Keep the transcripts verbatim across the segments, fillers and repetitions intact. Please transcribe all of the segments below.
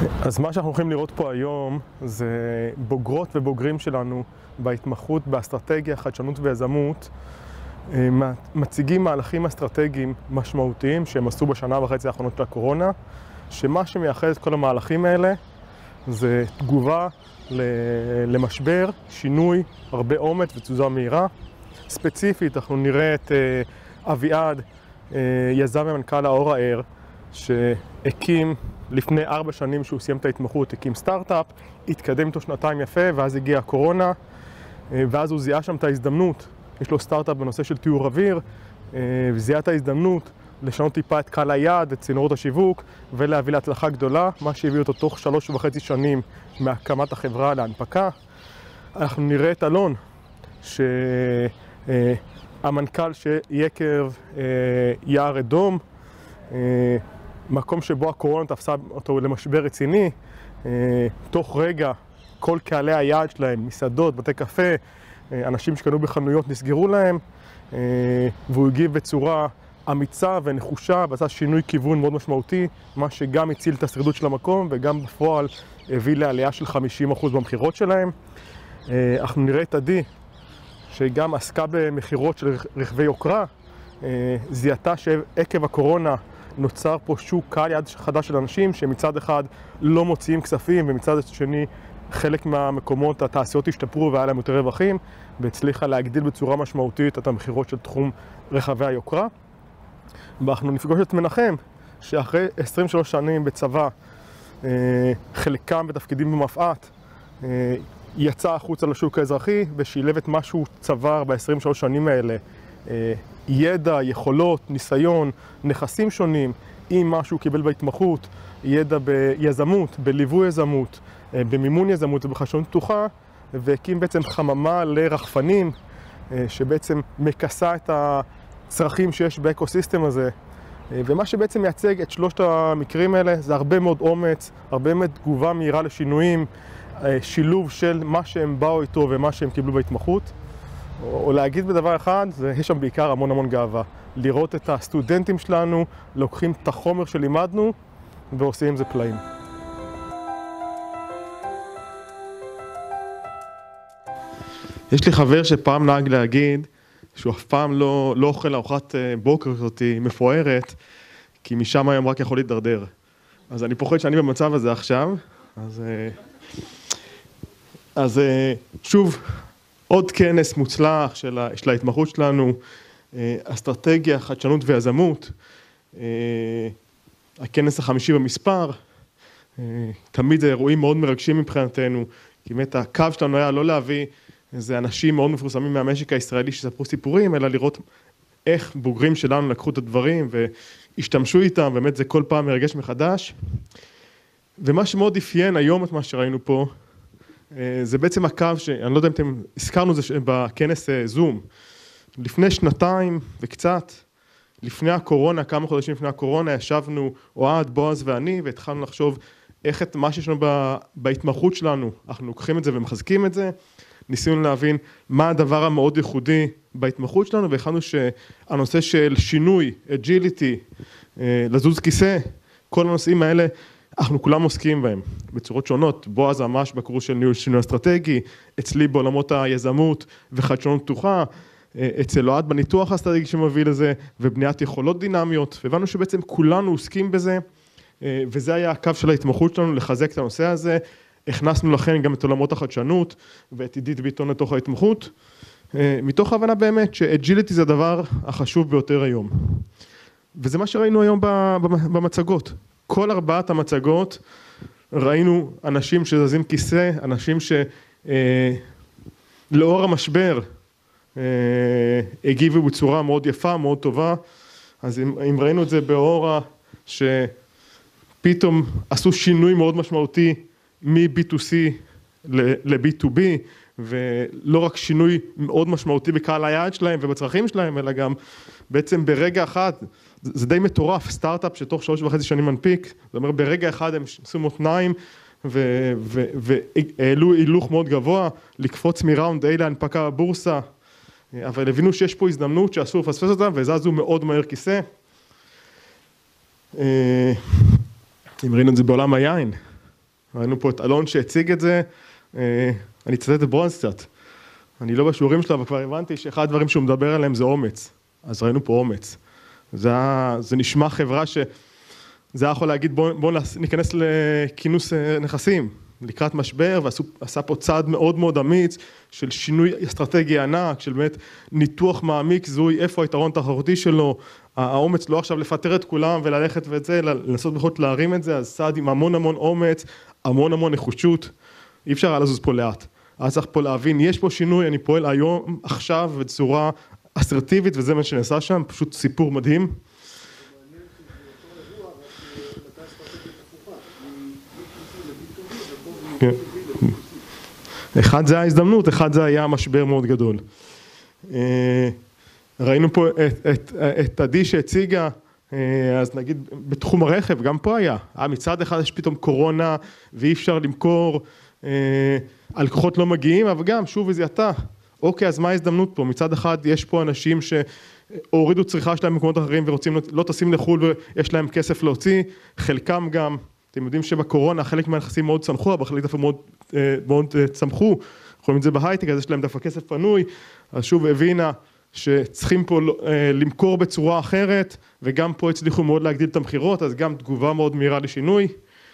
אז מה שאנחנו הולכים לראות פה היום זה בוגרות ובוגרים שלנו בהתמחות באסטרטגיה, חדשנות ויזמות, מציגים מהלכים אסטרטגיים משמעותיים שהם עשו בשנה וחצי האחרונות של הקורונה, שמה שמייחד את כל המהלכים האלה זה תגובה למשבר, שינוי, הרבה אומץ ותזוזה מהירה. ספציפית אנחנו נראה את אביעד, יזם ומנכ"ל האור הער, שהקים לפני ארבע שנים שהוא סיים את ההתמחות, הקים סטארט-אפ, התקדם איתו שנתיים יפה, ואז הגיעה הקורונה, ואז הוא זיהה שם את ההזדמנות. יש לו סטארט-אפ בנושא של תיאור אוויר, וזיהה את ההזדמנות לשנות טיפה את קהל היעד, את צינורות השיווק, ולהביא להצלחה גדולה, מה שהביא אותו תוך שלוש וחצי שנים מהקמת החברה להנפקה. אנחנו נראה את אלון, שהמנכ"ל של יקב יער אדום, מקום שבו הקורונה תפסה אותו למשבר רציני, תוך רגע כל קהלי היעד שלהם, מסעדות, בתי קפה, אנשים שקנו בחנויות נסגרו להם, והוא הגיב בצורה אמיצה ונחושה ועשה שינוי כיוון מאוד משמעותי, מה שגם הציל את השרידות של המקום וגם בפועל הביא לעלייה של חמישים אחוז במחירות שלהם. אנחנו נראה את עדי, שגם עסקה במחירות של רכבי יוקרה, זיהתה שעקב הקורונה נוצר פה שוק קהל יעד חדש של אנשים שמצד אחד לא מוציאים כספים ומצד שני חלק מהמקומות התעשיות השתפרו והיה להם יותר רווחים, והצליחה להגדיל בצורה משמעותית את המחירות של תחום רכבי היוקרה. ואנחנו נפגוש את מנחם, שאחרי עשרים ושלוש שנים בצבא, חלקם בתפקידים במפא"ת, יצא החוצה לשוק האזרחי ושילב את מה שהוא צבר ב-עשרים ושלוש שנים האלה, ידע, יכולות, ניסיון, נכסים שונים, עם מה שהוא קיבל בהתמחות, ידע ביזמות, בליווי יזמות, במימון יזמות ובחדשנות פתוחה, והקים בעצם חממה לרחפנים, שבעצם מכסה את הצרכים שיש באקוסיסטם הזה. ומה שבעצם מייצג את שלושת המקרים האלה זה הרבה מאוד אומץ, הרבה מאוד תגובה מהירה לשינויים, שילוב של מה שהם באו איתו ומה שהם קיבלו בהתמחות. או להגיד בדבר אחד, זה, יש שם בעיקר המון המון גאווה. לראות את הסטודנטים שלנו, לוקחים את החומר שלימדנו ועושים עם זה פלאים. יש לי חבר שפעם נהג להגיד שהוא אף פעם לא, לא אוכל ארוחת בוקר כזאת מפוארת, כי משם היום רק יכול להתדרדר. אז אני פוחד שאני במצב הזה עכשיו. אז, אז שוב, עוד כנס מוצלח של, של ההתמחות שלנו, אסטרטגיה, חדשנות ויזמות, הכנס החמישי במספר, תמיד זה אירועים מאוד מרגשים מבחינתנו, כי באמת הקו שלנו היה לא להביא איזה אנשים מאוד מפורסמים מהמשק הישראלי שספרו סיפורים, אלא לראות איך בוגרים שלנו לקחו את הדברים והשתמשו איתם, באמת זה כל פעם מרגש מחדש. ומה שמאוד אפיין היום את מה שראינו פה, זה בעצם הקו שאני לא יודע אם אתם הזכרנו זה בכנס זום. לפני שנתיים וקצת, לפני הקורונה, כמה חודשים לפני הקורונה, ישבנו אוהד, בועז ואני, והתחלנו לחשוב איך את מה שיש לנו בהתמחות שלנו, אנחנו לוקחים את זה ומחזקים את זה. ניסינו להבין מה הדבר המאוד ייחודי בהתמחות שלנו, והחלטנו שהנושא של שינוי, אג'יליטי, לזוז כיסא, כל הנושאים האלה, אנחנו כולם עוסקים בהם בצורות שונות. בועז ממש בקורס של ניהול שינוי אסטרטגי, אצלי בעולמות היזמות וחדשנות פתוחה, אצל אוהד בניתוח האסטרטגי שמביא לזה, ובניית יכולות דינמיות, והבנו שבעצם כולנו עוסקים בזה, וזה היה הקו של ההתמחות שלנו, לחזק את הנושא הזה. הכנסנו לכן גם את עולמות החדשנות, ואת עידית ביטון לתוך ההתמחות, מתוך ההבנה באמת שאג'יליטי זה הדבר החשוב ביותר היום. וזה מה שראינו היום במצגות. כל ארבעת המצגות ראינו אנשים שזזים כיסא, אנשים שלאור המשבר הגיבו בצורה מאוד יפה, מאוד טובה. אז אם, אם ראינו את זה באורה, שפתאום עשו שינוי מאוד משמעותי מ-בי טו סי ל-בי טו בי, ולא רק שינוי מאוד משמעותי בקהל היעד שלהם ובצרכים שלהם, אלא גם בעצם ברגע אחד, זה די מטורף, סטארט-אפ שתוך שלוש וחצי שנים מנפיק, זאת אומרת ברגע אחד הם עשו מותניים והעלו הילוך מאוד גבוה, לקפוץ מראונד A להנפקה בבורסה, אבל הבינו שיש פה הזדמנות שאסור לפספס אותה, וזזו מאוד מהר כיסא. אם ראינו את זה בעולם היין, ראינו פה את אלון שהציג את זה, אני אצטט את ברונס קצת. אני לא בשיעורים שלו, אבל כבר הבנתי שאחד הדברים שהוא מדבר עליהם זה אומץ. אז ראינו פה אומץ. זה, זה נשמע חברה ש... זה יכול להגיד, בואו בוא ניכנס לכינוס נכסים, לקראת משבר, ועשה פה צעד מאוד מאוד אמיץ של שינוי אסטרטגי ענק, של באמת ניתוח מעמיק, זוהי איפה היתרון התחרותי שלו, האומץ לא עכשיו לפטר את כולם וללכת ואת זה, לנסות בכל להרים את זה, אז צעד עם המון המון אומץ, המון המון נחושות, אי אפשר לזוז פה לאט. אז צריך פה להבין, יש פה שינוי, אני פועל היום, עכשיו, בצורה אסרטיבית, וזה מה שנעשה שם, פשוט סיפור מדהים. אחד זה ההזדמנות, אחד זה היה משבר מאוד גדול. ראינו פה את, את, את עדי שהציגה, אז נגיד בתחום הרכב, גם פה היה, מצד אחד יש פתאום קורונה ואי אפשר למכור, הלקוחות לא מגיעים, אבל גם שוב איזה אתה, אוקיי, אז מה ההזדמנות פה? מצד אחד יש פה אנשים שהורידו צריכה שלהם במקומות אחרים ורוצים, לא טסים לחו"ל ויש להם כסף להוציא, חלקם גם, אתם יודעים שבקורונה חלק מהנכסים מאוד צנחו, אבל חלק דווקא מאוד, מאוד צמחו, יכולים את זה בהייטק, אז יש להם דווקא כסף פנוי, אז שוב הבינה שצריכים פה למכור בצורה אחרת, וגם פה הצליחו מאוד להגדיל את המחירות, אז גם תגובה מאוד מהירה לשינוי.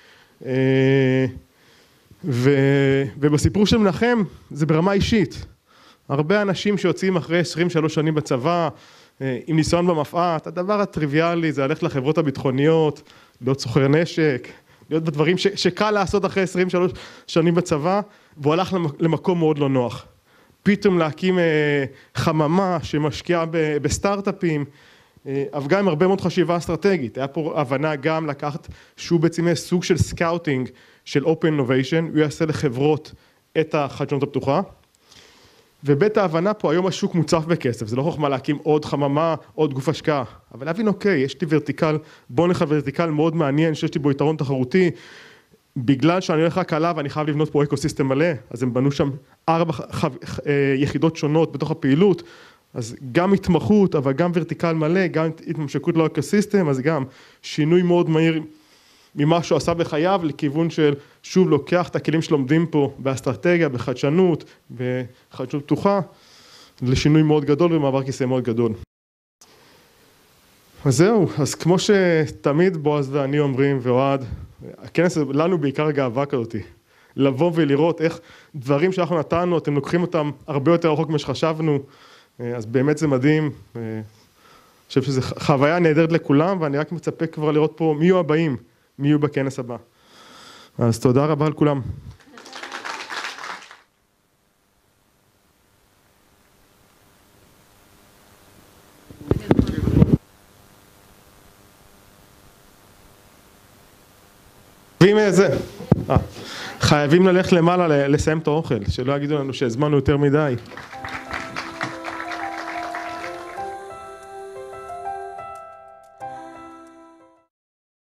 ו... ובסיפור של מנחם זה ברמה אישית, הרבה אנשים שיוצאים אחרי עשרים ושלוש שנים בצבא, עם ניסיון במפא"ת, הדבר הטריוויאלי זה ללכת לחברות הביטחוניות, להיות סוחר נשק, להיות בדברים ש... שקל לעשות אחרי עשרים ושלוש שנים בצבא, והוא הלך למקום מאוד לא נוח. פתאום להקים חממה שמשקיעה בסטארט-אפים, אבל גם עם הרבה מאוד חשיבה אסטרטגית, היה פה הבנה גם לקחת שהוא בעצם סוג של סקאוטינג של Open Innovation, הוא יעשה לחברות את החדשנות הפתוחה, ובית ההבנה פה היום השוק מוצף בכסף, זה לא חוכמה להקים עוד חממה, עוד גוף השקעה, אבל להבין אוקיי, יש לי ורטיקל, בוא נלך ורטיקל מאוד מעניין, שיש לי בו יתרון תחרותי, בגלל שאני הולך רק עליו ואני חייב לבנות פה אקוסיסטם מלא, אז הם בנו שם ארבע יחידות שונות בתוך הפעילות, אז גם התמחות, אבל גם ורטיקל מלא, גם התממשקות לאקוסיסטם, אז גם שינוי מאוד מהיר ממה שהוא עשה בחייו, לכיוון של שוב לוקח את הכלים שלומדים פה באסטרטגיה, בחדשנות, בחדשנות פתוחה, לשינוי מאוד גדול ומעבר כיסא מאוד גדול. אז זהו, אז כמו שתמיד בועז ואני אומרים, ואוהד, הכנס לנו בעיקר גאווה כזאת, לבוא ולראות איך דברים שאנחנו נתנו, אתם לוקחים אותם הרבה יותר רחוק ממה שחשבנו, אז באמת זה מדהים, אני חושב שזו חוויה נהדרת לכולם, ואני רק מצפה כבר לראות פה מי יהיו הבאים, מי יהיו בכנס הבא. אז תודה רבה לכולם. חייבים ללכת למעלה לסיים את האוכל, שלא יגידו לנו שהזמנו יותר מדי.